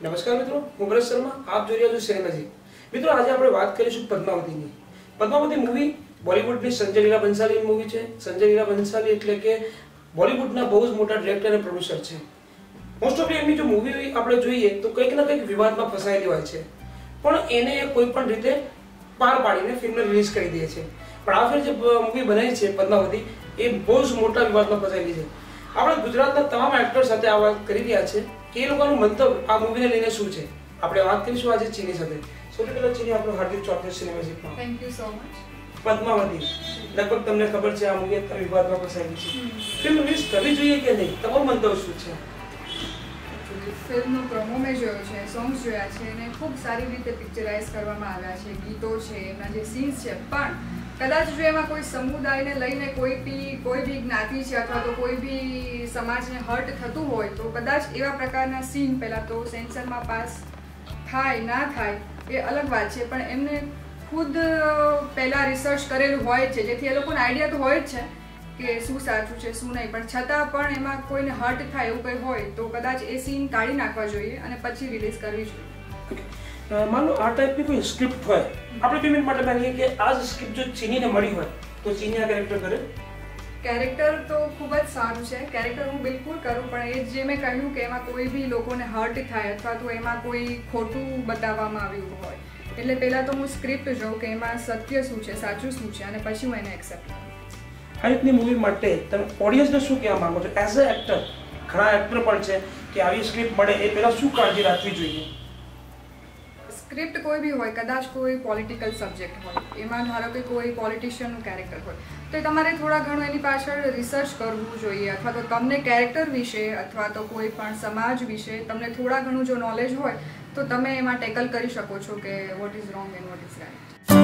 નમસ્કાર મિત્રો, હું ભરત શર્મા. આપ જોઈ રહ્યા છો સિનેમેજી. મિત્રો, આજે આપણે વાત કરીશું પદ્માવતીની. પદ્માવતી મૂવી બોલિવૂડની સંજય લીલા બંસાલીની મૂવી છે. સંજય લીલા બંસાલી એટલે કે બોલિવૂડના બહુ જ મોટા ડિરેક્ટર અને પ્રોડ્યુસર છે. મોસ્ટ ઓફ એમની જો મૂવી આપણે જોઈએ તો કંઈક ના કંઈક વિવાદમાં ફસાયેલી હોય છે, પણ એને કોઈ પણ રીતે પાર પાડીને ફિલ્મને રિલીઝ કરી દે છે. પણ આ ફિલ્મ જે મૂવી બનાવી છે પદ્માવતી, એ બહુ જ મોટા વિવાદમાં ફસાયેલી છે. આપણે ગુજરાતના તમામ એક્ટર સાથે આ વાત કરી રહ્યા છે કે એ લોકોનું મંતવ્ય આ મૂવીને લઈને શું છે. આપણે વાત કરીશું આજે ચીની સાથે. સૌથી પહેલા ચીની, આપણું હાર્દિક સ્વાગત સિનેમેજીકમાં. Thank you so much. Padmavati લગભગ તમને ખબર છે આ મૂવી અત્યારે વિવાદમાં ફસાયેલી છે. ફિલ્મ રિલીઝ કરવી જોઈએ કે નહીં, તમારું મંતવ્ય શું છે? ફિલ્મનો પ્રોમો મેં જોયો છે, સોંગ્સ જોયા છે અને ખૂબ સારી રીતે પિક્ચરાઇઝ કરવામાં આવ્યા છે. ગીતો છે, એમના જે સીન્સ છે, પણ કદાચ જો એમાં કોઈ સમુદાયને લઈને કોઈ બી જ્ઞાતિ છે અથવા તો કોઈ બી સમાજને હર્ટ થતું હોય તો કદાચ એવા પ્રકારના સીન પહેલાં તો સેન્સરમાં પાસ થાય ના થાય એ અલગ વાત છે, પણ એમને ખુદ પહેલાં રિસર્ચ કરેલું હોય છે, જેથી એ લોકોને આઈડિયા તો હોય જ છે કે શું સાચું છે શું નહીં, પણ છતાં પણ એમાં કોઈને હર્ટ થાય એવું કંઈ હોય તો કદાચ એ સીન કાઢી નાખવા જોઈએ અને પછી રિલીઝ કરવી જોઈએ. માનો આ ટાઈપની કોઈ સ્ક્રિપ્ટ હોય, આપણે 2 મિનિટ માટે માનીએ કે આ જ સ્ક્રિપ્ટ જો ચીનીને મળી હોય તો ચીની આ કેરેક્ટર કરે? કેરેક્ટર તો ખૂબ જ સારું છે, કેરેક્ટર હું બિલકુલ કરું, પણ એ જે મેં કહ્યું કે એમાં કોઈ બી લોકોને હર્ટ થાય અથવા તો એમાં કોઈ ખોટું બતાવવામાં આવ્યું હોય, એટલે પહેલાં તો હું સ્ક્રિપ્ટ જોઉં કે એમાં સત્ય શું છે, સાચું શું છે, અને પછી હું એને એક્સેપ્ટ કરું. આ રીતની મૂવી માટે તમે ઓડિયન્સને શું કહેવા માંગો છો એઝ અ એક્ટર? ઘણા એક્ટર પણ છે કે આવી સ્ક્રિપ્ટ મળે એ પહેલાં શું કાળજી રાખવી જોઈએ? સ્ક્રિપ્ટ કોઈ બી હોય, કદાચ કોઈ પોલિટિકલ સબ્જેક્ટ હોય, એમાં ધારો કે કોઈ પોલિટિશિયનનું કેરેક્ટર હોય, તો એ તમારે થોડા ઘણું એની પાછળ રિસર્ચ કરવું જોઈએ, અથવા તો તમને કેરેક્ટર વિશે અથવા તો કોઈ પણ સમાજ વિશે તમને થોડા ઘણું જો નોલેજ હોય તો તમે એમાં ટેકલ કરી શકો છો કે what is wrong and what is right.